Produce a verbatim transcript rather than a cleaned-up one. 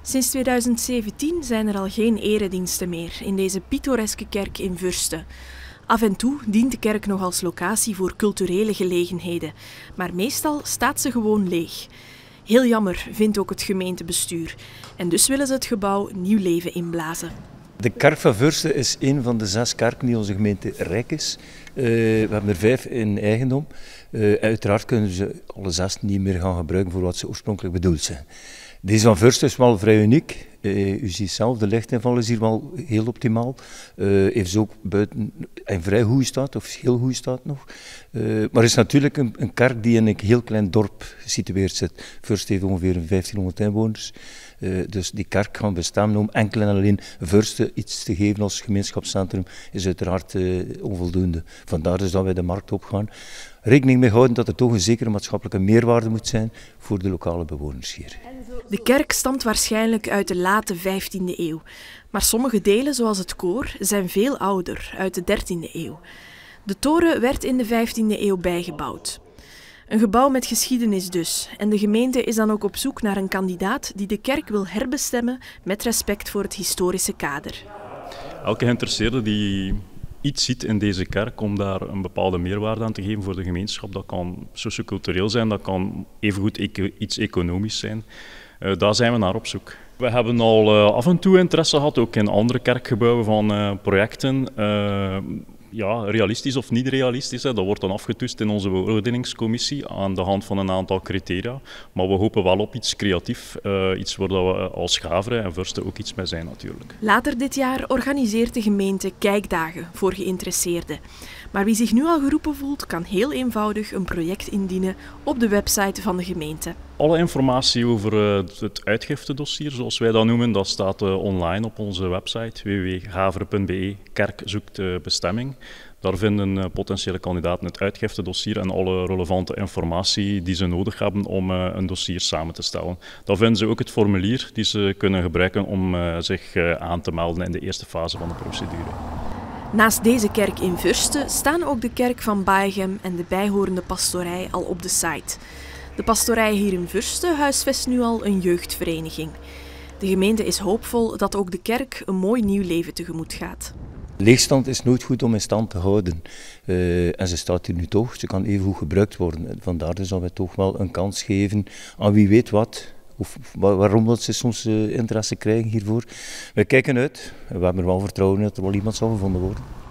Sinds tweeduizend zeventien zijn er al geen erediensten meer in deze pittoreske kerk in Vursten. Af en toe dient de kerk nog als locatie voor culturele gelegenheden, maar meestal staat ze gewoon leeg. Heel jammer, vindt ook het gemeentebestuur. En dus willen ze het gebouw nieuw leven inblazen. De kerk van Vursten is een van de zes kerken die onze gemeente rijk is. Uh, we hebben er vijf in eigendom. Uh, uiteraard kunnen ze alle zes niet meer gaan gebruiken voor wat ze oorspronkelijk bedoeld zijn. Deze van Vursten is wel vrij uniek. Uh, u ziet zelf, de lichtinval is hier wel heel optimaal. Uh, heeft ze ook buiten in vrij goede staat, of heel goede staat nog. Uh, maar het is natuurlijk een, een kerk die in een heel klein dorp gesitueerd zit. Vursten heeft ongeveer vijftienhonderd inwoners. Uh, dus die kerk gaan bestaan om enkel en alleen Vursten iets te geven als gemeenschapscentrum is uiteraard uh, onvoldoende. Vandaar dus dat wij de markt opgaan. Rekening mee houden dat er toch een zekere maatschappelijke meerwaarde moet zijn voor de lokale bewoners hier. De kerk stamt waarschijnlijk uit de late vijftiende eeuw. Maar sommige delen, zoals het koor, zijn veel ouder, uit de dertiende eeuw. De toren werd in de vijftiende eeuw bijgebouwd. Een gebouw met geschiedenis dus. En de gemeente is dan ook op zoek naar een kandidaat die de kerk wil herbestemmen met respect voor het historische kader. Elke geïnteresseerde die iets ziet in deze kerk om daar een bepaalde meerwaarde aan te geven voor de gemeenschap, dat kan sociocultureel zijn, dat kan evengoed eco iets economisch zijn. Uh, daar zijn we naar op zoek. We hebben al uh, af en toe interesse gehad, ook in andere kerkgebouwen van uh, projecten. Uh, Ja, realistisch of niet realistisch, hè. Dat wordt dan afgetoetst in onze beoordelingscommissie aan de hand van een aantal criteria. Maar we hopen wel op iets creatief, uh, iets waar we als Gaveren en Vursten ook iets mee zijn natuurlijk. Later dit jaar organiseert de gemeente kijkdagen voor geïnteresseerden. Maar wie zich nu al geroepen voelt, kan heel eenvoudig een project indienen op de website van de gemeente. Alle informatie over uh, het uitgiftedossier, zoals wij dat noemen, dat staat uh, online op onze website w w w punt gaveren punt b e. Kerk zoekt uh, bestemming. Daar vinden uh, potentiële kandidaten het uitgiftedossier en alle relevante informatie die ze nodig hebben om uh, een dossier samen te stellen. Daar vinden ze ook het formulier die ze kunnen gebruiken om uh, zich uh, aan te melden in de eerste fase van de procedure. Naast deze kerk in Vursten staan ook de kerk van Baegem en de bijhorende pastorij al op de site. De pastorij hier in Vursten huisvest nu al een jeugdvereniging. De gemeente is hoopvol dat ook de kerk een mooi nieuw leven tegemoet gaat. Leegstand is nooit goed om in stand te houden. Uh, en ze staat hier nu toch, ze kan even goed gebruikt worden. Vandaar dus dat wij toch wel een kans geven aan wie weet wat. Of waarom dat ze soms uh, interesse krijgen hiervoor. Wij kijken uit en we hebben er wel vertrouwen in dat er wel iemand zal gevonden worden.